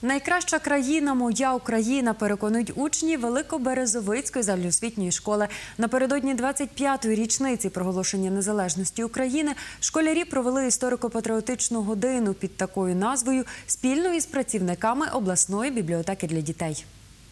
Найкраща країна – моя Україна, переконують учні Великоберезовицької загальноосвітньої школи. Напередодні 25-ї річниці проголошення незалежності України школярі провели історико-патріотичну годину під такою назвою спільно із працівниками обласної бібліотеки для дітей.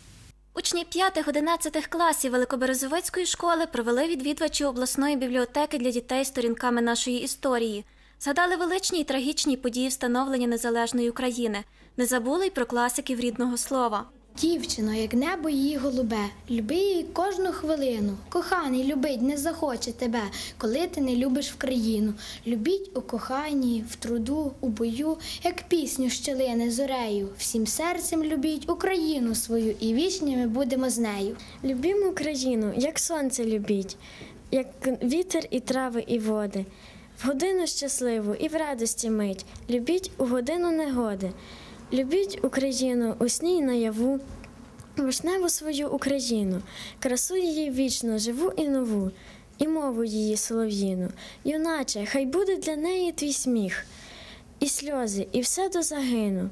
Учні 5-11 класів Великоберезовицької школи провели відвідувачі обласної бібліотеки для дітей сторінками нашої історії. Згадали величні і трагічні події встановлення незалежної України. Не забули й про класиків рідного слова. Дівчино, як небо її голубе, люби її кожну хвилину. Коханий любить не захоче тебе, коли ти не любиш в країну. Любіть у коханні, в труду, у бою, як пісню щелини зорею. Всім серцем любіть Україну свою, і вічні ми будемо з нею. Любімо Україну, як сонце любіть, як вітер і трави і води. В годину щасливу і в радості мить, любіть у годину негоди. Любіть Україну у сні й наяву, вишневу свою Україну, красу її вічно, живу і нову, і мову її солов'їну. Юначе, хай буде для неї твій сміх, і сльози, і все до загину.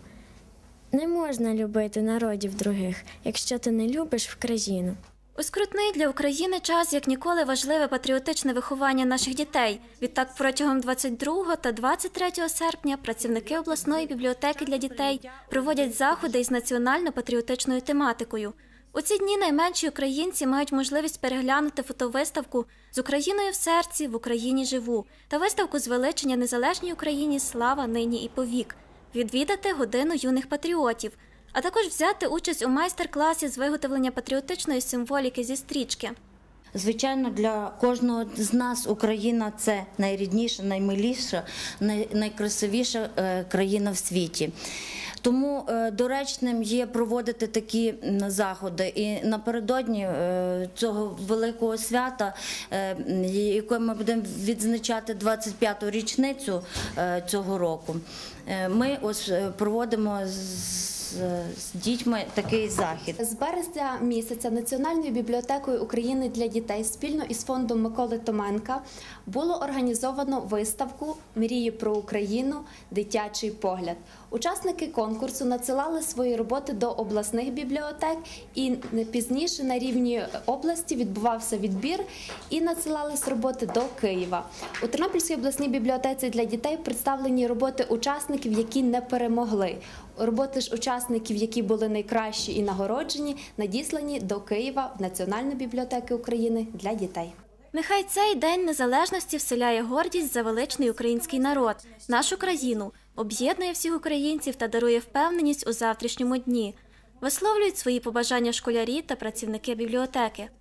Не можна любити народів других, якщо ти не любиш в країну. У скрутний для України час, як ніколи, важливе патріотичне виховання наших дітей. Відтак протягом 22 та 23 серпня працівники обласної бібліотеки для дітей проводять заходи із національно-патріотичною тематикою. У ці дні найменші українці мають можливість переглянути фотовиставку «З Україною в серці, в Україні живу» та виставку звеличення незалежній Україні «Слава нині і повік», відвідати годину юних патріотів, а також взяти участь у майстер-класі з виготовлення патріотичної символіки зі стрічки. Звичайно, для кожного з нас Україна – це найрідніша, наймиліша, найкрасивіша країна в світі. Тому доречним є проводити такі заходи. І напередодні цього великого свята, яке ми будемо відзначати 25-ту річницю цього року, ми ось проводимо з дітьми такий захід. З березня місяця Національною бібліотекою України для дітей спільно із фондом Миколи Томенка було організовано виставку «Мрії про Україну. Дитячий погляд». Учасники конкурсу надсилали свої роботи до обласних бібліотек, і пізніше на рівні області відбувався відбір і надсилались роботи до Києва. У Тернопільській обласній бібліотеці для дітей представлені роботи учасників, які не перемогли. Роботи ж учасників, які були найкращі і нагороджені, надіслані до Києва в Національну бібліотеку України для дітей. Нехай цей День Незалежності вселяє гордість за величний український народ, нашу країну, об'єднує всіх українців та дарує впевненість у завтрашньому дні. Висловлюють свої побажання школярі та працівники бібліотеки.